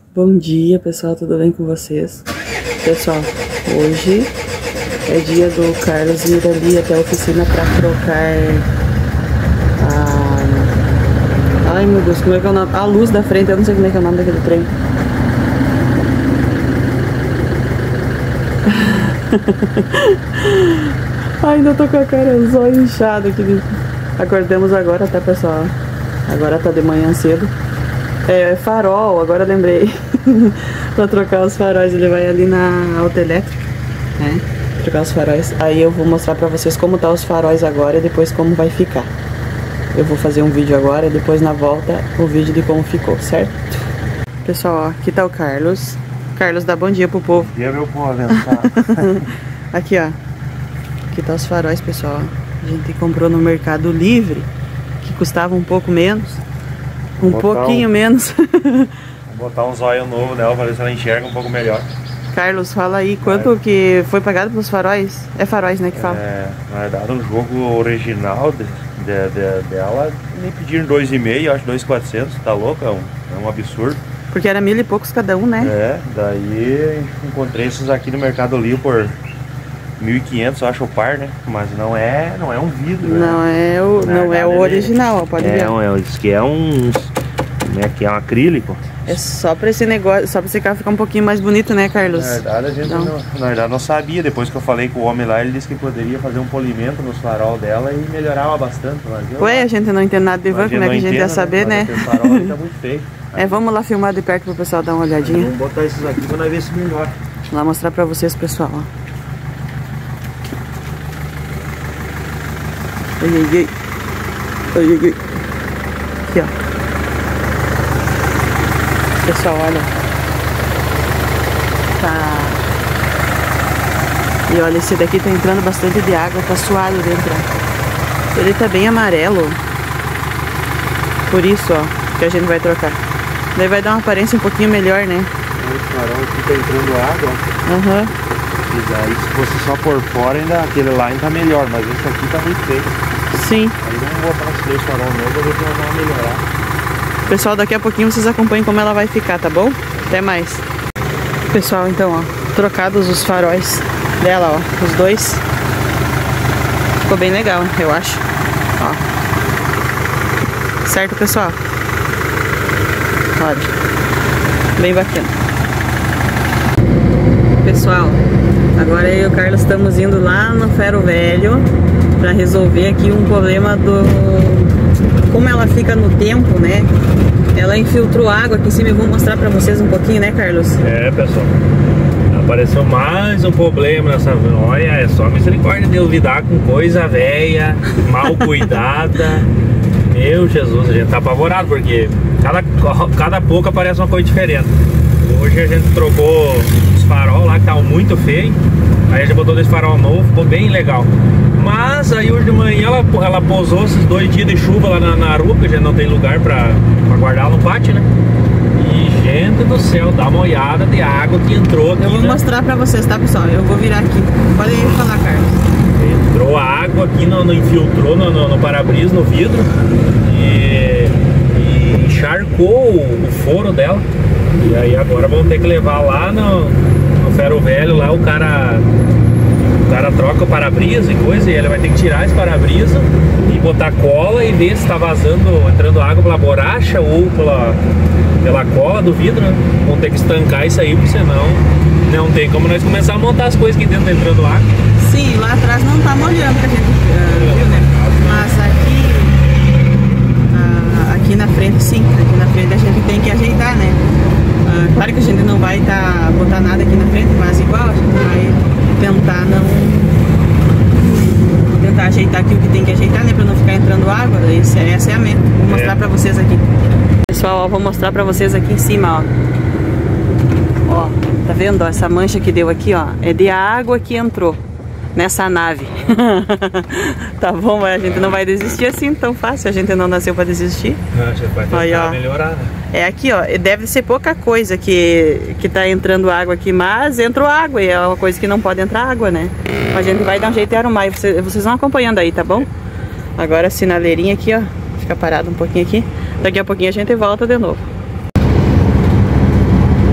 Bom dia, pessoal, tudo bem com vocês? Pessoal, hoje é dia do Carlos ir ali até a oficina para trocar a... Ai, meu Deus, como é que é o nome? A luz da frente, eu não sei como é que é o nome daquele trem. Ainda tô com a cara zóio inchada aqui. Acordamos agora, tá, pessoal? Agora tá de manhã cedo. É farol, agora lembrei. Pra trocar os faróis, ele vai ali na autoelétrica, né? Trocar os faróis. Aí eu vou mostrar pra vocês como tá os faróis agora e depois como vai ficar. Eu vou fazer um vídeo agora e depois na volta o vídeo de como ficou, certo? Pessoal, ó, aqui tá o Carlos. Carlos, dá bom dia pro povo. Bom dia, meu povo, abençoado. Aqui, ó. Aqui tá os faróis, pessoal. A gente comprou no Mercado Livre, que custava um pouco menos. Um pouquinho menos. Vou botar um zóio novo nela pra ver se ela enxerga um pouco melhor. Carlos, fala aí, quanto que foi pagado pelos faróis? É faróis, né, que fala? Na verdade, o jogo original dela, me pediram 2,5, acho 2,400, tá louco? É um absurdo. Porque era 1.000 e poucos cada um, né? Daí encontrei esses aqui no Mercado Livre por 1.500, eu acho o par, né? Mas não é um vidro, não, né? Não é o original, ó, pode ver. Isso que é um acrílico. É só pra esse negócio, só pra esse carro ficar um pouquinho mais bonito, né, Carlos? Na verdade, a gente não sabia. Depois que eu falei com o homem lá, ele disse que poderia fazer um polimento nos farol dela e melhorava bastante. Ué, a gente não entende nada de van, como é que a gente ia saber, né? O farol tá muito feio. Vamos lá filmar de perto pro pessoal dar uma olhadinha. Vamos botar esses aqui pra nós ver se melhora. Vou lá mostrar pra vocês, pessoal, ó. Ai. Aqui, ó. Pessoal, olha. Tá. E olha, esse daqui tá entrando bastante de água, tá suado dentro. Ele tá bem amarelo. Por isso, ó, que a gente vai trocar. Daí vai dar uma aparência um pouquinho melhor, né? Esse farol aqui tá entrando água. Aham. E daí, se fosse só por fora, ainda aquele lá ainda tá melhor, mas esse aqui tá muito feio. Sim. Aí vamos botar os 2 farol novos pra ver se ela vai melhorar. Pessoal, daqui a pouquinho vocês acompanham como ela vai ficar, tá bom? Até mais. Pessoal, então, ó, trocados os faróis dela, ó, os dois. Ficou bem legal, eu acho. Ó. Certo, pessoal? Olha. Bem bacana. Pessoal, agora eu e o Carlos estamos indo lá no Ferro Velho para resolver aqui um problema do... Como ela fica no tempo, né? Ela infiltrou água aqui em cima e vou mostrar para vocês um pouquinho, né, Carlos? Pessoal, apareceu mais um problema nessa... Olha, é só misericórdia de eu lidar com coisa velha, mal cuidada. Meu Jesus, a gente tá apavorado porque cada pouco aparece uma coisa diferente. Hoje a gente trocou os farol lá que estavam muito feios. Aí a gente botou esse farol novo, ficou bem legal. Mas aí hoje de manhã ela pousou esses 2 dias de chuva lá na rua, porque a gente não tem lugar pra guardar ela no pátio, né? E gente do céu, dá uma olhada de água que entrou aqui. Eu vou mostrar pra vocês, tá, pessoal? Eu vou virar aqui. Pode falar, Carlos. Entrou água aqui, infiltrou no para-brisa, no vidro. E encharcou o foro dela. E aí agora vamos ter que levar lá no Ferro Velho, lá o cara troca o para-brisa e coisa, e ele vai ter que tirar esse para-brisa e botar cola e ver se está entrando água pela borracha ou pela cola do vidro, né? Vamos ter que estancar isso aí, porque senão não tem como nós começar a montar as coisas aqui dentro entrando água. Sim, lá atrás não tá molhando, que a gente viu, né? Mas aqui na frente sim, aqui na frente a gente tem que ajeitar, né? Claro que a gente não vai botar nada aqui na frente, mas igual a gente vai tentar ajeitar aqui o que tem que ajeitar, né? Pra não ficar entrando água. Essa é a meta. Vou mostrar pra vocês aqui. Pessoal, ó, vou mostrar pra vocês aqui em cima, ó. Ó, tá vendo? Ó, essa mancha que deu aqui, ó, é de água que entrou nessa nave. Tá bom, mas a gente não vai desistir assim tão fácil. A gente não nasceu pra desistir. A gente vai tentar melhorar, né? É aqui, ó, deve ser pouca coisa que tá entrando água aqui, mas entrou água e é uma coisa que não pode entrar água, né? A gente vai dar um jeito de arrumar e vocês vão acompanhando aí, tá bom? Agora a sinaleirinha aqui, ó, fica parado um pouquinho aqui. Daqui a pouquinho a gente volta de novo.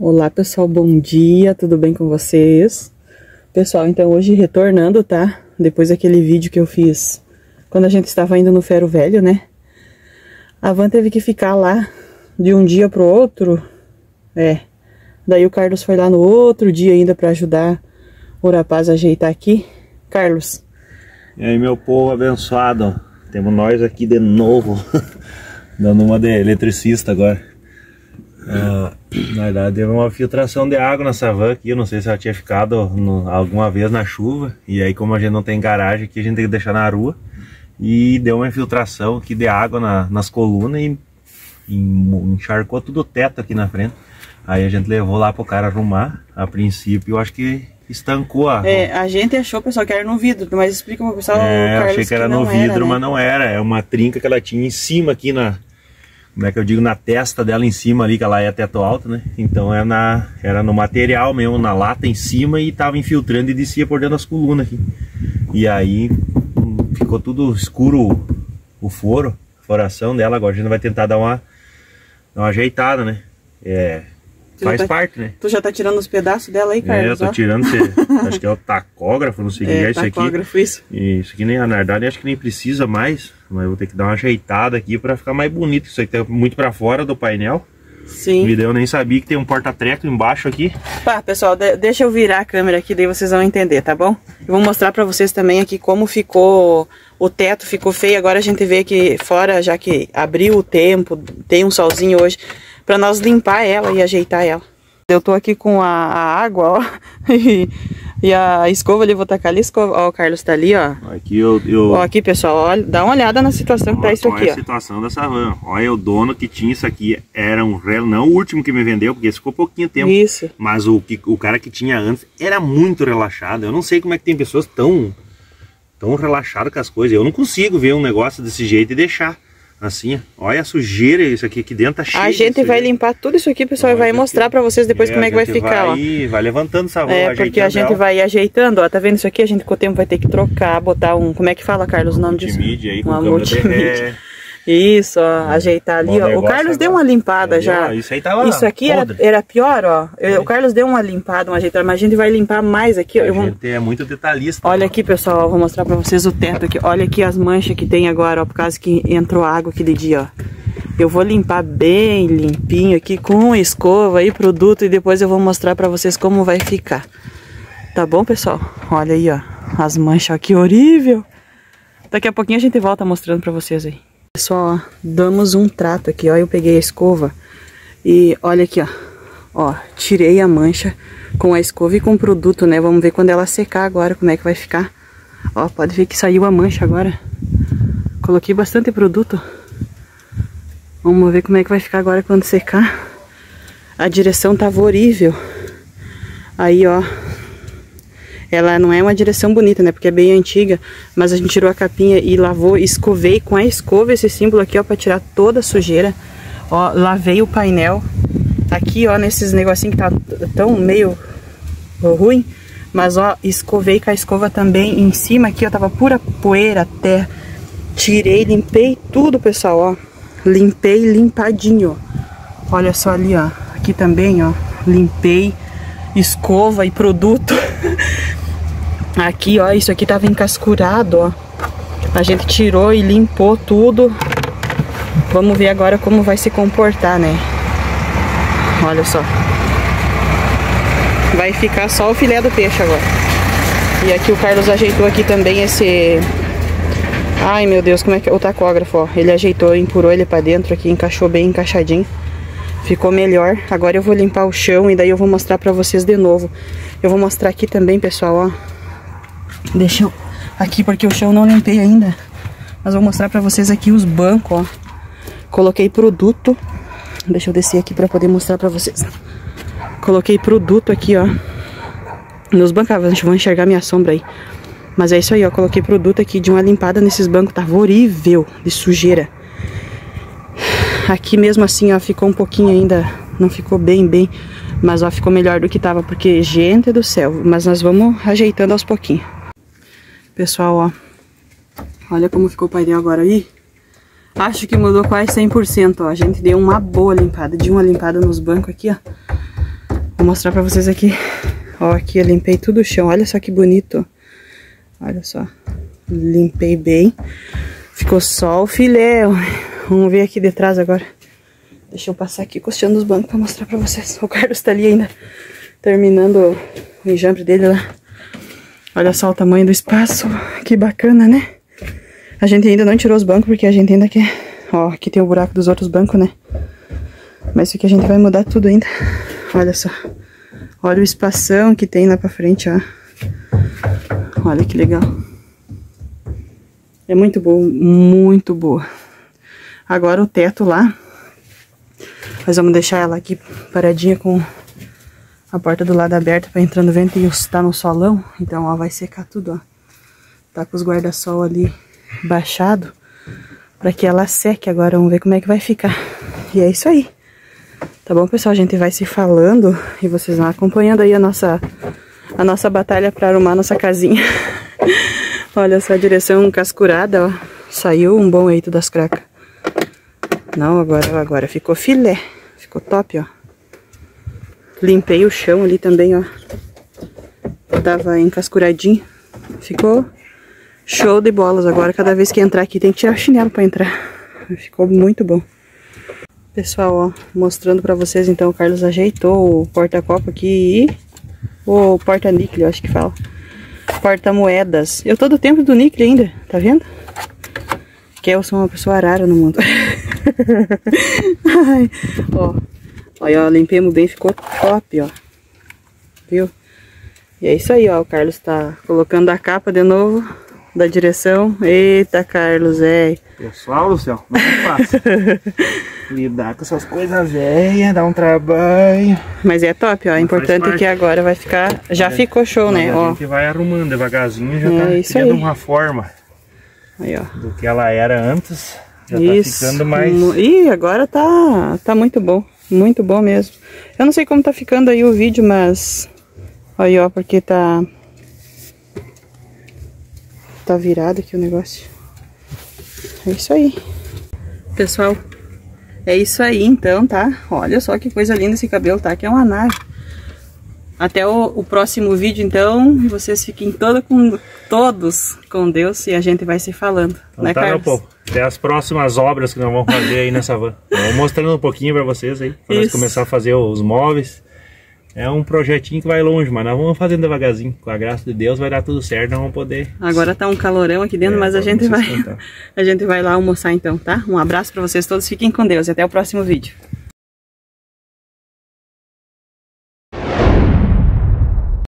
Olá pessoal, bom dia, tudo bem com vocês? Pessoal, então hoje retornando, tá? Depois daquele vídeo que eu fiz quando a gente estava indo no ferro velho, né? A Van teve que ficar lá de um dia pro outro, daí o Carlos foi lá no outro dia ainda pra ajudar o rapaz a ajeitar aqui. Carlos. E aí, meu povo abençoado, temos nós aqui de novo, dando uma de eletricista agora. Na verdade, teve uma filtração de água nessa van aqui. Eu não sei se ela tinha ficado alguma vez na chuva. E aí, como a gente não tem garagem aqui, a gente tem que deixar na rua. E deu uma infiltração aqui de água nas colunas e encharcou tudo o teto aqui na frente. Aí a gente levou lá pro cara arrumar. A princípio, eu acho que estancou a... a gente achou, pessoal, que era no vidro, mas explica pro pessoal, Carlos, achei que era no vidro, era, né? Mas não era. É uma trinca que ela tinha em cima aqui como é que eu digo, na testa dela em cima ali, que ela é teto alto, né? Então era no material mesmo, na lata em cima, e tava infiltrando e descia por dentro das colunas aqui. E aí ficou tudo escuro o furação dela. Agora a gente vai tentar dar uma ajeitada, né? Faz parte, né? Tu já tá tirando os pedaços dela aí, Carlos? Eu tô tirando, acho que é o tacógrafo, não sei o que é isso aqui. Tacógrafo, isso. Isso aqui, na verdade, acho que nem precisa mais, mas eu vou ter que dar uma ajeitada aqui pra ficar mais bonito. Isso aqui tá muito pra fora do painel. Sim. Eu nem sabia que tem um porta-treco embaixo aqui. Tá, pessoal, deixa eu virar a câmera aqui, daí vocês vão entender, tá bom? Eu vou mostrar pra vocês também aqui como ficou, o teto ficou feio. Agora a gente vê aqui fora, já que abriu o tempo, tem um solzinho hoje, pra nós limpar ela e ajeitar ela. Eu tô aqui com a água, ó, e a escova ali, vou tacar ali a escova, ó, o Carlos tá ali, ó. Aqui Ó, aqui, pessoal, olha, dá uma olhada na situação que tá isso aqui, ó. Olha a situação dessa van. Olha, o dono que tinha isso aqui era não o último que me vendeu, porque esse ficou pouquinho tempo. Isso. Mas o cara que tinha antes era muito relaxado. Eu não sei como é que tem pessoas tão relaxadas com as coisas. Eu não consigo ver um negócio desse jeito e deixar. Assim, olha a sujeira, isso aqui dentro tá cheio. A gente vai limpar tudo isso aqui, pessoal, e vai mostrar pra vocês depois como é que vai ficar, ó. Vai levantando essa van, porque a gente vai ajeitando, ó, tá vendo isso aqui? A gente com o tempo vai ter que trocar, botar como é que fala, Carlos, o nome disso? Multimídia aí, com multimídia. Isso, ó, ajeitar ali, ó. O Carlos deu uma limpada já. Isso aí tava Isso aqui era pior, ó. O Carlos deu uma limpada, uma ajeitada, mas a gente vai limpar mais aqui. A gente é muito detalhista. Olha aqui, pessoal, ó, vou mostrar pra vocês o teto aqui. Olha aqui as manchas que tem agora, ó, por causa que entrou água aquele dia, ó. Eu vou limpar bem limpinho aqui com escova e produto, e depois eu vou mostrar pra vocês como vai ficar. Tá bom, pessoal? Olha aí, ó, as manchas aqui, horrível. Daqui a pouquinho a gente volta mostrando pra vocês aí. Pessoal, ó, damos um trato aqui, ó, eu peguei a escova e olha aqui, ó, tirei a mancha com a escova e com o produto, né, vamos ver quando ela secar agora como é que vai ficar. Ó, pode ver que saiu a mancha agora, coloquei bastante produto, vamos ver como é que vai ficar agora quando secar. A direção tava horrível, aí ó, ela não é uma direção bonita, né, porque é bem antiga, mas a gente tirou a capinha e lavou, escovei com a escova esse símbolo aqui, ó, pra tirar toda a sujeira. Ó, lavei o painel aqui, ó, nesses negocinhos que tá tão meio ruim, mas ó, escovei com a escova também em cima aqui, ó, tava pura poeira, terra. Tirei, limpei tudo, pessoal, ó, limpei limpadinho, ó. Olha só ali, ó, aqui também, ó, limpei, escova e produto. Aqui, ó, isso aqui tava encascurado, ó. A gente tirou e limpou tudo. Vamos ver agora como vai se comportar, né? Olha só. Vai ficar só o filé do peixe agora. E aqui o Carlos ajeitou aqui também esse... Ai, meu Deus, como é que é? O tacógrafo, ó. Ele ajeitou, empurrou ele pra dentro aqui, encaixou bem encaixadinho. Ficou melhor. Agora eu vou limpar o chão e daí eu vou mostrar pra vocês de novo. Eu vou mostrar aqui também, pessoal, ó. Deixa eu... Aqui, porque o chão eu não limpei ainda. Mas vou mostrar pra vocês aqui os bancos, ó. Coloquei produto. Deixa eu descer aqui pra poder mostrar pra vocês. Coloquei produto aqui, ó. Nos bancos, a gente vai enxergar minha sombra aí. Mas é isso aí, ó. Coloquei produto aqui de uma limpada nesses bancos. Tava horrível de sujeira. Aqui mesmo assim, ó, ficou um pouquinho ainda, não ficou bem, mas ó, ficou melhor do que tava, porque, gente do céu, mas nós vamos ajeitando aos pouquinhos. Pessoal, ó, olha como ficou o painel agora aí. Acho que mudou quase 100%, ó, a gente deu uma boa limpada, de uma limpada nos bancos aqui, ó. Vou mostrar pra vocês aqui. Ó, aqui eu limpei tudo o chão. Olha só que bonito. Olha só. Limpei bem. Ficou só o filé. Vamos ver aqui de trás agora. Deixa eu passar aqui costeando os bancos pra mostrar pra vocês. O Carlos tá ali ainda, terminando o enjambre dele lá. Olha só o tamanho do espaço. Que bacana, né? A gente ainda não tirou os bancos porque a gente ainda quer... Ó, aqui tem o buraco dos outros bancos, né? Mas isso aqui a gente vai mudar tudo ainda. Olha só. Olha o espação que tem lá pra frente, ó. Olha que legal. É muito boa, muito boa. Agora o teto lá. Nós vamos deixar ela aqui paradinha com a porta do lado aberta pra entrar no vento e tá no solão. Então, ó, vai secar tudo, ó. Tá com os guarda-sol ali baixado pra que ela seque. Agora vamos ver como é que vai ficar. E é isso aí. Tá bom, pessoal? A gente vai se falando e vocês vão acompanhando aí a nossa batalha pra arrumar a nossa casinha. Olha só a direção cascurada, ó. Saiu um bom eito das cracas. Não, agora ficou filé. Ficou top, ó. Limpei o chão ali também, ó. Tava encascuradinho. Ficou show de bolas. Agora cada vez que entrar aqui tem que tirar o chinelo pra entrar. Ficou muito bom. Pessoal, ó, mostrando pra vocês, então, o Carlos ajeitou o porta-copo aqui e o porta-níquel, eu acho que fala. Porta-moedas. Eu tô do tempo do níquel ainda, tá vendo? Que eu sou uma pessoa rara no mundo. Ai, ó, olha, ó, limpemos bem, ficou top, ó. Viu? E é isso aí, ó, o Carlos tá colocando a capa de novo da direção. Eita, Carlos, Pessoal do céu, não é fácil. Lidar com essas coisas velhas, dá um trabalho. Mas é top, ó. É importante que agora vai ficar... Já ficou show, né? A ó. gente vai arrumando devagarzinho, já tá criando uma forma aí, ó, do que ela era antes. Já isso, tá ficando mais... Ih, agora tá muito bom. Muito bom mesmo. Eu não sei como tá ficando aí o vídeo, mas... Aí, ó, porque tá virado aqui o negócio. É isso aí. Pessoal, é isso aí então, tá? Olha só que coisa linda esse cabelo, tá? Que é uma nave. Até o próximo vídeo, então. Vocês fiquem todos com Deus e a gente vai se falando, então, né, Carlos? Meu povo. Até as próximas obras que nós vamos fazer aí nessa van. Vou mostrando um pouquinho pra vocês aí, pra nós começar a fazer os móveis. É um projetinho que vai longe, mas nós vamos fazendo devagarzinho. Com a graça de Deus vai dar tudo certo, nós vamos poder... Agora tá um calorão aqui dentro, mas a gente vai lá almoçar então, tá? Um abraço pra vocês todos, fiquem com Deus e até o próximo vídeo.